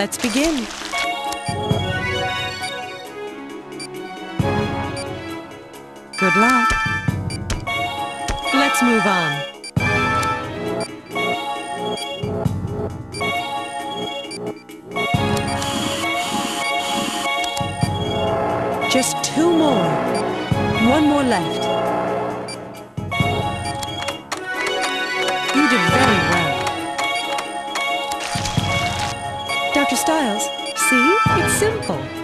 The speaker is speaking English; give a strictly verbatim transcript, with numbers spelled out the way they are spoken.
Let's begin. Good luck. Let's move on. Just two more. One more left. You did very well. Doctor Styles, see? It's simple.